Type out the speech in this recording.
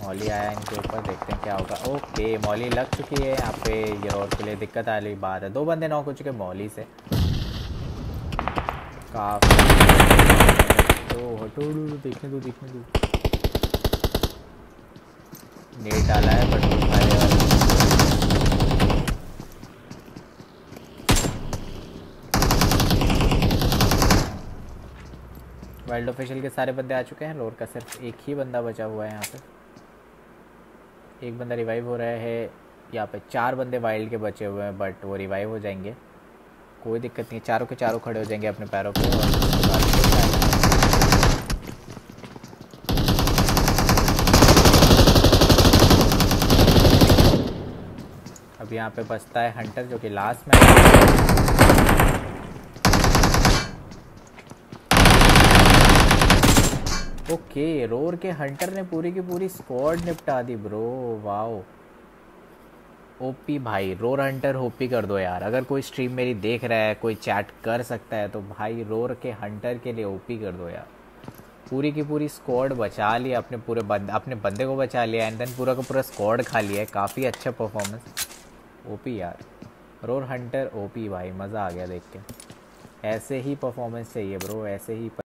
Molly आया इनके ऊपर, देखते हैं क्या होगा। ओके मॉली लग चुकी है यहाँ पे, ये रोड के लिए दिक्कत आ रही बात है। 2 बंदे नॉक हो चुके मॉली से। काफी तो हटो, देखने दो देखने दो। नेट डाला है बट वो खाएगा। वाइल्ड ऑफिशियल के सारे बंदे आ चुके हैं, रोड का सिर्फ एक ही बंदा बचा हुआ है यहाँ पे। एक बंदा रिवाइव हो रहा है यहाँ पे। 4 बंदे वाइल्ड के बचे हुए हैं बट वो रिवाइव हो जाएंगे, कोई दिक्कत नहीं। चारों के चारों खड़े हो जाएंगे अपने पैरों पे और अब यहाँ पे बचता है हंटर जो कि लास्ट में। ओके रोर के हंटर ने पूरी की पूरी स्क्वाड निपटा दी ब्रो, वाओ। ओपी भाई, रोर हंटर ओपी कर दो यार। अगर कोई स्ट्रीम मेरी देख रहा है, कोई चैट कर सकता है तो भाई रोर के हंटर के लिए ओपी कर दो यार। पूरी की पूरी स्क्वाड बचा लिया, अपने बंदे को बचा लिया एंड देन पूरा का पूरा स्क्वाड खा लिया है। काफ़ी अच्छा परफॉर्मेंस, ओपी यार। रोर हंटर ओपी भाई, मज़ा आ गया देख के। ऐसे ही परफॉर्मेंस चाहिए ब्रो, ऐसे ही